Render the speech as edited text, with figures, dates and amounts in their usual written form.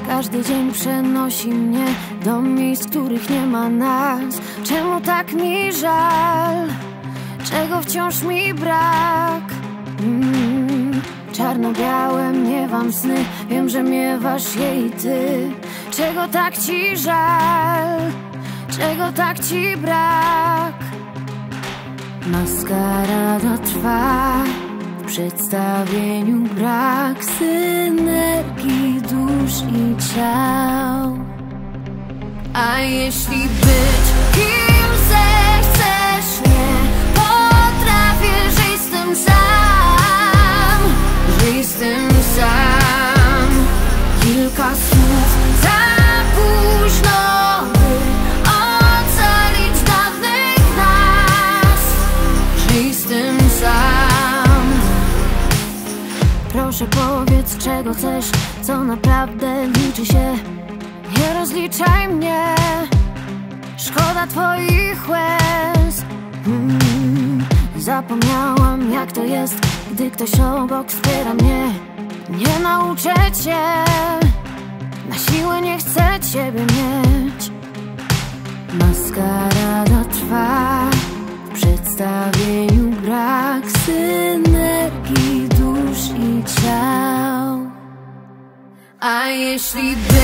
Każdy dzień przenosi mnie do miejsc, których nie ma nas. Czemu tak mi żal? Czego wciąż mi brak? Czarno-białe miewam sny, wiem, że miewasz je i ty. Czego tak ci żal? Czego tak ci brak? Maskarada trwa, w przedstawieniu brak synergii dusz i ciał. A jeśli być kim zechcesz, nie potrafię, żyj z tym sam. Żyj z tym sam. Kilka słów za późno, by ocalić dawnych nas. Żyj z tym sam. Proszę powiedz, czego chcesz, co naprawdę liczy się. Nie rozliczaj mnie, szkoda twoich łez. Zapomniałam, jak to jest, gdy ktoś obok wspiera mnie. Nie nauczę cię, na siłę nie chcę ciebie mieć. Maskarada trwa, w przedstawieniu brak synergii dusz i ciał. A jeśli